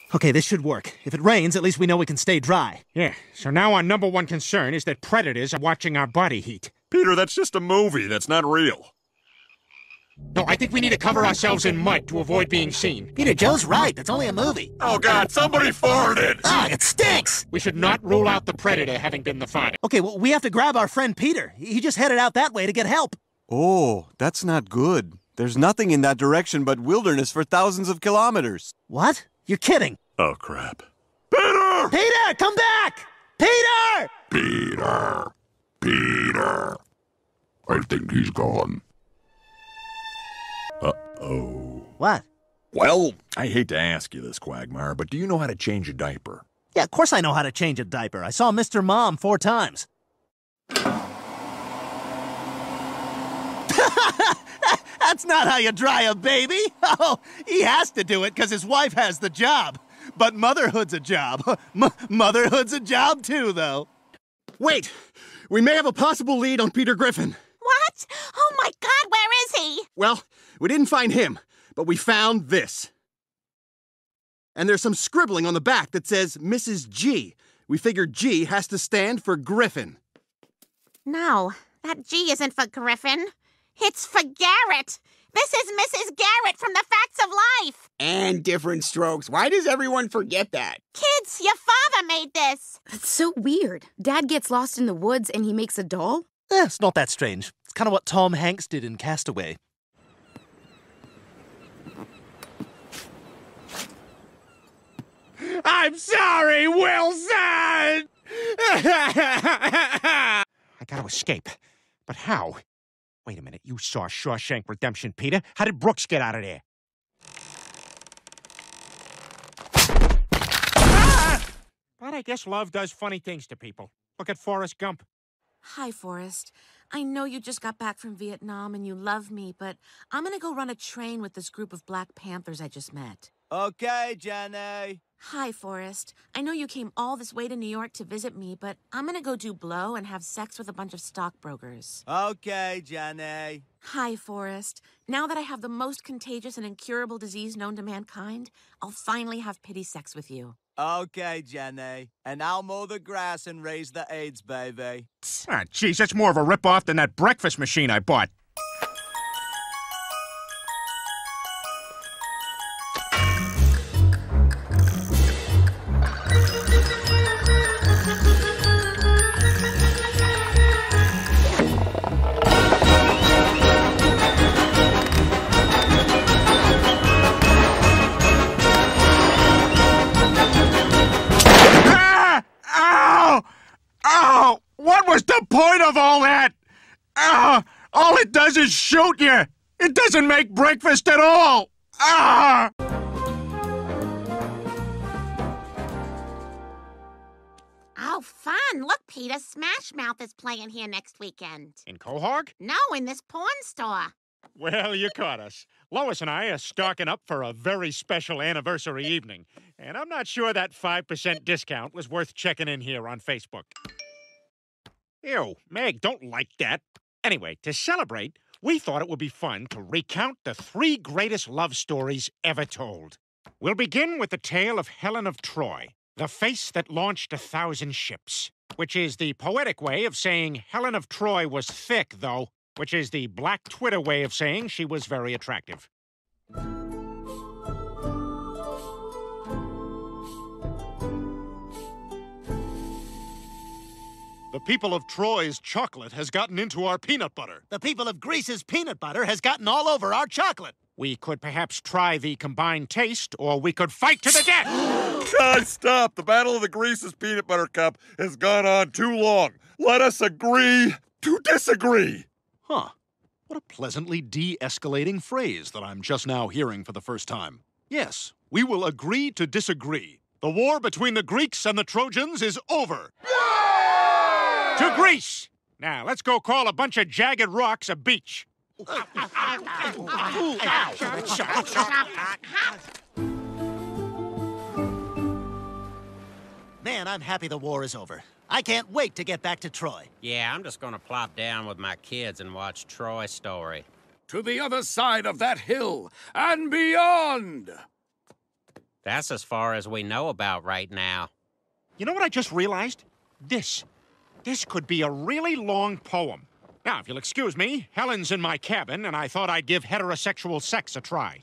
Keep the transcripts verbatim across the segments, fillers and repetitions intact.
Okay, this should work. If it rains, at least we know we can stay dry. Yeah, so now our number one concern is that predators are watching our body heat. Peter, that's just a movie. That's not real. No, I think we need to cover ourselves in mud to avoid being seen. Peter, Joe's right. It's only a movie. Oh, God, somebody farted! Ah, it stinks! We should not rule out the predator having been the fart. Okay, well, we have to grab our friend Peter. He just headed out that way to get help. Oh, that's not good. There's nothing in that direction but wilderness for thousands of kilometers. What? You're kidding. Oh, crap. Peter! Peter, come back! Peter! Peter! Peter! I think he's gone. Uh-oh. What? Well, I hate to ask you this, Quagmire, but do you know how to change a diaper? Yeah, of course I know how to change a diaper. I saw Mister Mom four times. That's not how you dry a baby. Oh, he has to do it because his wife has the job. But motherhood's a job. M motherhood's a job too, though. Wait! We may have a possible lead on Peter Griffin. What? Oh my God, where is he? Well, we didn't find him, but we found this. And there's some scribbling on the back that says Missus G. We figured G has to stand for Griffin. No, that G isn't for Griffin. It's for Garrett. This is Missus Garrett from The Facts of Life. And different strokes. Why does everyone forget that? Kids, your father made this. That's so weird. Dad gets lost in the woods and he makes a doll? Eh, it's not that strange. It's kind of what Tom Hanks did in Castaway. I'm sorry, Wilson! I gotta escape. But how? Wait a minute, you saw Shawshank Redemption, Peter. How did Brooks get out of there? Ah! But I guess love does funny things to people. Look at Forrest Gump. Hi, Forrest. I know you just got back from Vietnam and you love me, but I'm gonna go run a train with this group of Black Panthers I just met. Okay, Jenny. Hi, Forrest. I know you came all this way to New York to visit me, but I'm gonna go do blow and have sex with a bunch of stockbrokers. Okay, Jenny. Hi, Forrest. Now that I have the most contagious and incurable disease known to mankind, I'll finally have pity sex with you. Okay, Jenny. And I'll mow the grass and raise the AIDS, baby. Ah, geez, that's more of a ripoff than that breakfast machine I bought. Oh, what was the point of all that? Ah, all it does is shoot you. It doesn't make breakfast at all. Ah! Oh, fun. Look, Peter, Smash Mouth is playing here next weekend. In Quahog? No, in this porn store. Well, you caught us. Lois and I are stocking up for a very special anniversary evening, and I'm not sure that five percent discount was worth checking in here on Facebook. Ew, Meg, don't like that. Anyway, to celebrate, we thought it would be fun to recount the three greatest love stories ever told. We'll begin with the tale of Helen of Troy, the face that launched a thousand ships, which is the poetic way of saying Helen of Troy was thick, though, which is the black Twitter way of saying she was very attractive. The people of Troy's chocolate has gotten into our peanut butter. The people of Greece's peanut butter has gotten all over our chocolate. We could perhaps try the combined taste, or we could fight to the death! Guys, stop! The Battle of the Grease's Peanut Butter Cup has gone on too long. Let us agree to disagree. Huh. What a pleasantly de-escalating phrase that I'm just now hearing for the first time. Yes, we will agree to disagree. The war between the Greeks and the Trojans is over. To Greece! Now, let's go call a bunch of jagged rocks a beach. Man, I'm happy the war is over. I can't wait to get back to Troy. Yeah, I'm just gonna plop down with my kids and watch Troy Story. To the other side of that hill and beyond! That's as far as we know about right now. You know what I just realized? This. This could be a really long poem. Now, if you'll excuse me, Helen's in my cabin, and I thought I'd give heterosexual sex a try.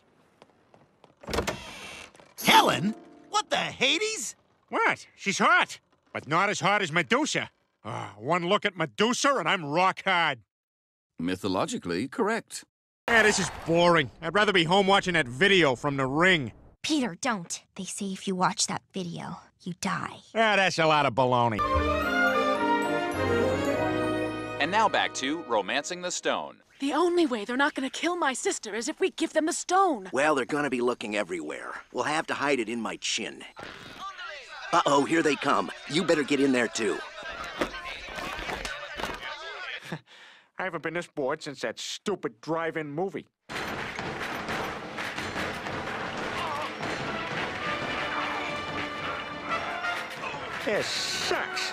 Helen? What the Hades? What? She's hot, but not as hot as Medusa. Oh, one look at Medusa, and I'm rock hard. Mythologically correct. Yeah, this is boring. I'd rather be home watching that video from The Ring. Peter, don't. They say if you watch that video, you die. Ah, that's a lot of baloney. And now back to Romancing the Stone. The only way they're not gonna kill my sister is if we give them the stone. Well, they're gonna be looking everywhere. We'll have to hide it in my chin. Uh-oh, here they come. You better get in there, too. I haven't been this bored since that stupid drive-in movie. This sucks.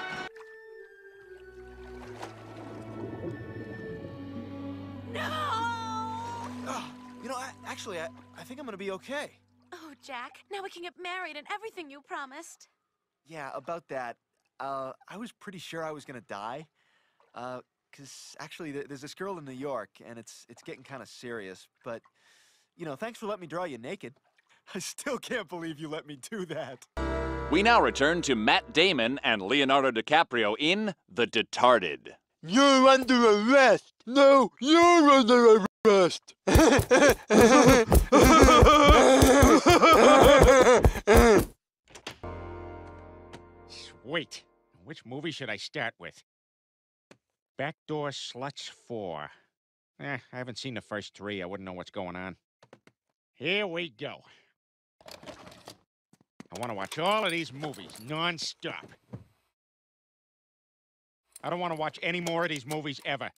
Oh, you know, I, actually, I, I think I'm gonna be okay. Oh, Jack, now we can get married and everything you promised. Yeah, about that, uh, I was pretty sure I was gonna die. Uh, cause actually, th there's this girl in New York, and it's it's getting kind of serious. But, you know, thanks for letting me draw you naked. I still can't believe you let me do that. We now return to Matt Damon and Leonardo DiCaprio in The Detarted. You're under arrest! No, you're under arrest! Sweet. Which movie should I start with? Backdoor Sluts four. Eh, I haven't seen the first three. I wouldn't know what's going on. Here we go. I want to watch all of these movies non-stop. I don't want to watch any more of these movies ever.